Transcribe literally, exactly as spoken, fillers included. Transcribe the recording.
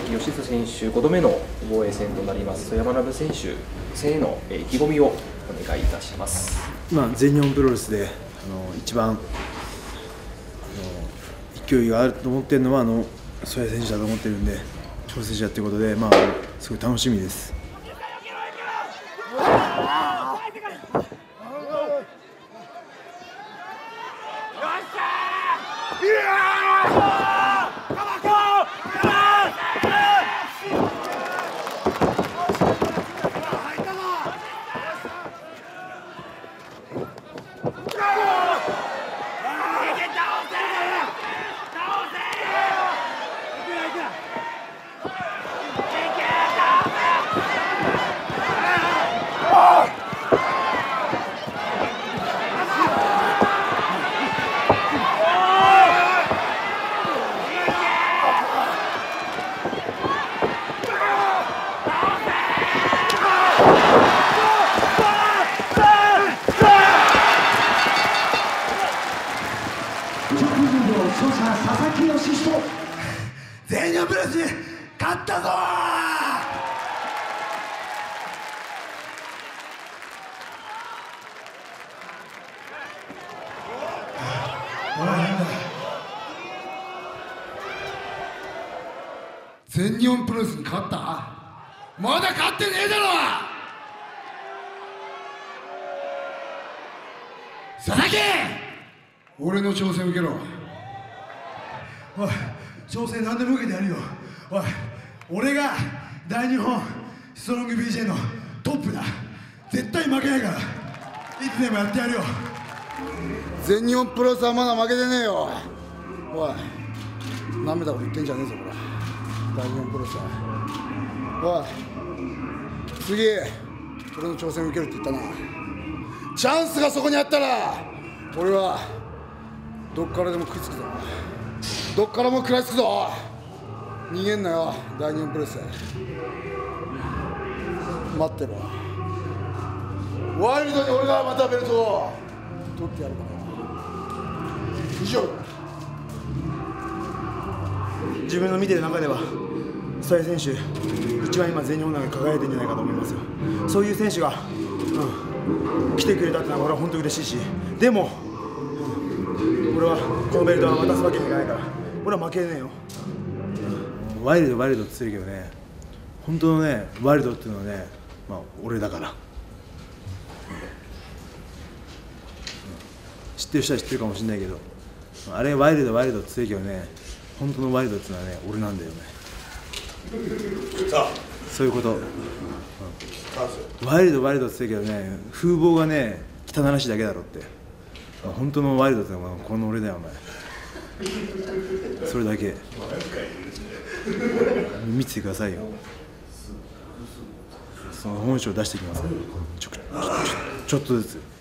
木義久選手ごどめの防衛戦となります山鍋選手戦への意気込みをお願いいたします。 まあ、全日本プロレスであの一番あの勢いがあると思っているのはあの曽谷選手だと思っているんで、挑戦者ということで、まあ、すごい楽しみです。 佐々木義人、全日本プロレスに勝ったぞー。おい、なんだ。全日本プロレスに勝った？まだ勝ってねえだろ。佐々木、俺の挑戦受けろ。おい、挑戦何でも受けてやるよ。おい、俺が大日本ストロング ビージェー のトップだ。絶対負けないから、いつでもやってやるよ。全日本プロレスはまだ負けてねえよ。おい、なめたこと言ってんじゃねえぞ、これ。大日本プロレスは。おい、次俺の挑戦受けるって言ったな。チャンスがそこにあったら俺はどっからでも食いつくぞ。どっからも食らいつくぞ。逃げんなよ、大日本プロレス。待ってろ。ワイルドに俺がまたベルトを取ってやるから。以上だ。 自分の見てる中では曽谷選手一番今全日本の中で輝いてるんじゃないかと思いますよ。そういう選手が、うん、来てくれたってのは俺は本当に嬉しいし、でも、うん、俺はこのベルトは渡すわけにいかないから、俺は負けねえよ。ワイルドワイルドって言ってるけどね、本当のねワイルドっていうのはね、まあ、俺だから、うん、知ってる人は知ってるかもしれないけど、あれワイルドワイルドって言ってるけどね、本当のワイルドっていうのはね俺なんだよね。そういうこと、うん、ワイルドワイルドって言ってるけどね、風貌がね汚らしいだけだろって、本当のワイルドってのはこの俺だよお前。それだけ見ててくださいよ。その本性を出していきますから、ちょ、ちょ、ちょっとずつ。